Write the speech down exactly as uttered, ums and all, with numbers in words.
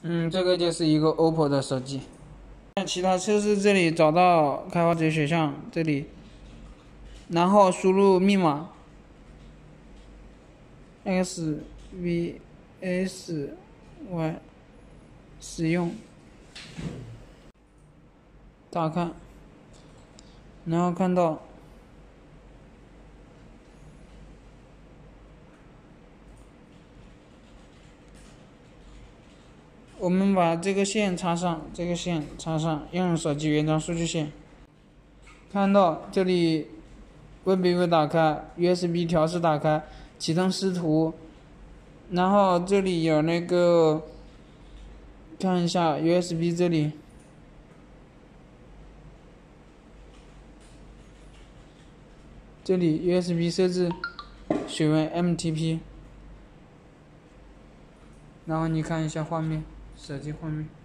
嗯，这个就是一个 O P P O 的手机。其他测试这里找到开发者选项这里，然后输入密码 X V S Y 使用，打开，然后看到我们把这个线插上，这个线插上，用手机原装数据线。看到这里 ，W B V 打开 ，U S B 调试打开，启动视图，然后这里有那个，看一下 U S B 这里，这里 U S B 设置水温 M T P， 然后你看一下画面，手机画面。